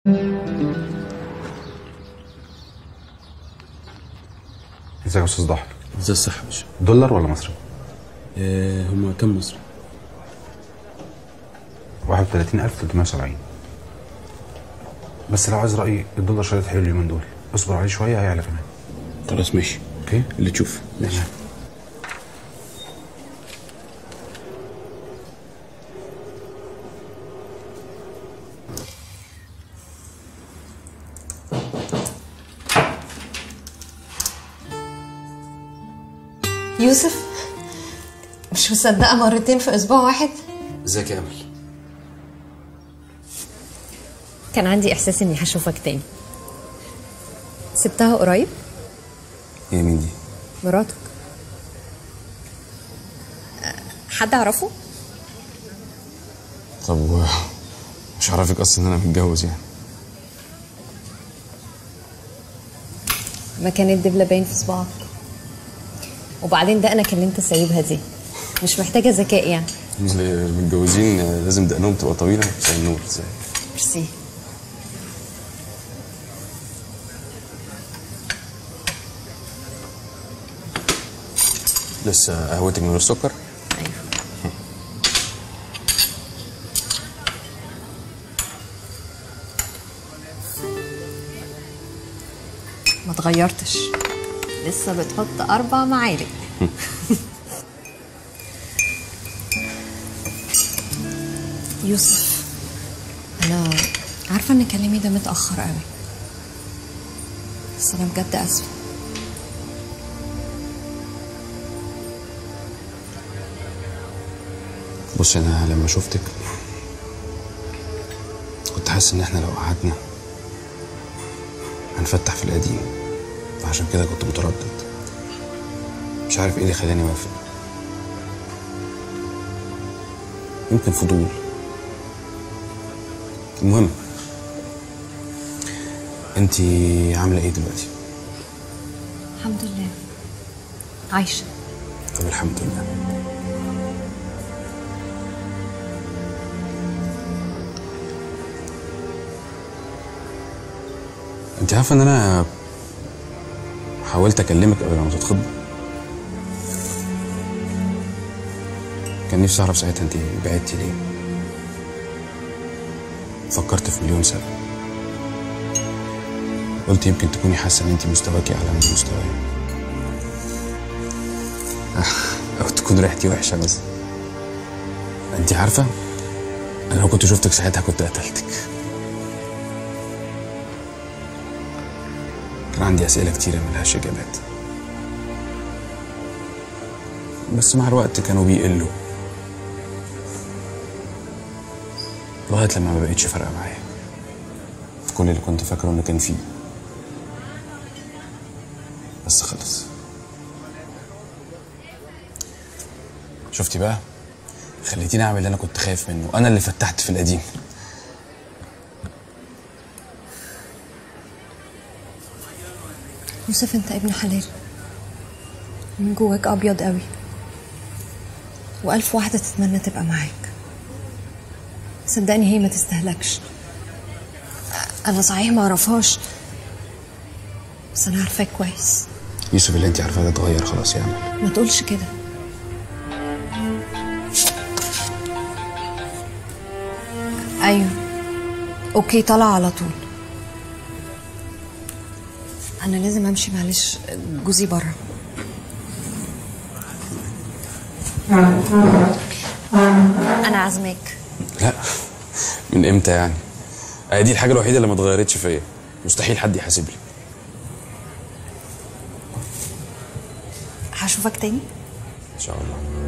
ازيك يا استاذ ضحى؟ ازي الصحة يا باشا؟ دولار ولا مصري؟ هما كام مصري؟ 31370. بس لو عايز رأيي الدولار شايط حلو اليومين دول، اصبر عليه شوية هيعلى كمان. خلاص ماشي. اوكي؟ اللي تشوفه. ماشي. يوسف، مش مصدقة مرتين في أسبوع واحد. ازيك يا امل؟ كان عندي إحساس إني هشوفك تاني. سبتها قريب؟ هي مين دي؟ مراتك. حد أعرفه؟ طب مش عارفك اصلا ان انا متجوز يعني. مكان الدبلة باين في صباعك. وبعدين دقنك اللي انت سايبها دي مش محتاجة ذكاء يعني. المتجوزين لازم دقنهم تبقى طويلة زي النور ازاي؟ ميرسي. لسه قهوتك من غير سكر؟ أيوه. ما اتغيرتش، لسه بتحط 4 معالق. يوسف، أنا عارفة إن كلامي ده متأخر قوي، بس أنا بجد آسفة. بص، انا لما شفتك كنت حاسس ان احنا لو قعدنا هنفتح في القديم، فعشان كده كنت متردد، مش عارف ايه اللي خلاني اوافق. يمكن فضول. المهم، انتي عامله ايه دلوقتي؟ الحمد لله عايشة. طب الحمد لله. انت عارفه ان انا حاولت اكلمك قبل ما تتخطبي. كان نفسي اعرف ساعتها انت بعدتي ليه. فكرت في مليون سبب. قلت يمكن تكوني حاسه ان انت مستواكي اعلى من مستواي، او تكون ريحتي وحشه مثلا. انت عارفه انا لو كنت شفتك ساعتها كنت قتلتك. كان عندي أسئلة كتيرة ملهاش إجابات، بس مع الوقت كانوا بيقلوا لغاية لما ما بقتش فارقة معايا. كل اللي كنت فاكره إن كان فيه بس خلص. شفتي بقى، خليتيني أعمل اللي أنا كنت خايف منه. أنا اللي فتحت في القديم. يوسف، انت ابن حلال، من جواك ابيض قوي، والف واحده تتمنى تبقى معاك. صدقني هي ما تستهلكش. انا صحيح ما اعرفهاش، بس انا عارفاك كويس. يوسف، اللي انت عارفاه ده اتغير خلاص يا امل. ما تقولش كده. ايوه اوكي، طلع على طول. انا لازم امشي، معلش جوزي بره. انا عازماك. لا، من امتى يعني؟ دي الحاجة الوحيدة اللي ما اتغيرتش فيا. مستحيل حد يحاسب لي. هشوفك تاني ان شاء الله.